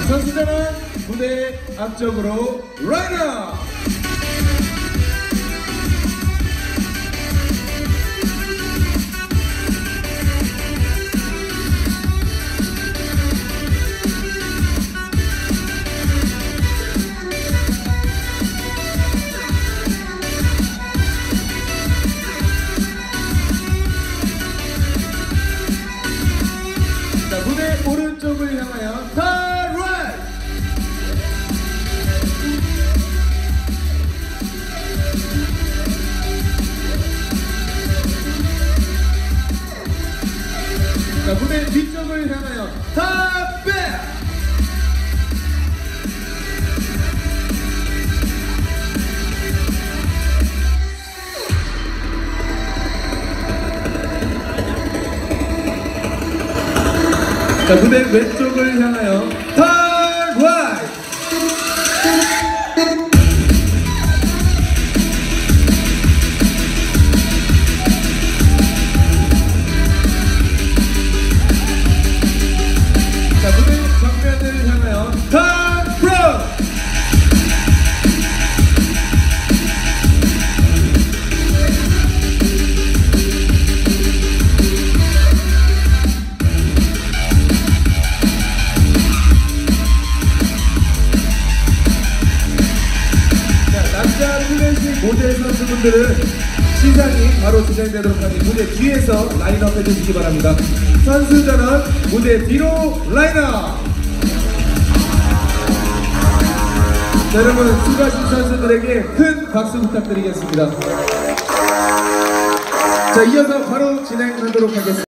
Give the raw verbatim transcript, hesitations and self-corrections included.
선수들은 무대 앞쪽으로 라인업! 자, 무대 오른쪽을 향하여 턴 라이트! 자, 무대 뒤쪽을 향하여 턴 백! 자, 무대 왼쪽을 향하여 턴 라이트! 자, 무대 정면을 향하여 턴 프론트! 남자 플래식 모델 선수분들은 시상이 바로 진행되도록 하니 무대 뒤에서 라인업 해주시기 바랍니다. 선수 전원 무대 뒤로 라인업! 자, 여러분 수고하신 선수들에게 큰 박수 부탁드리겠습니다. 자, 이어서 바로 진행하도록 하겠습니다.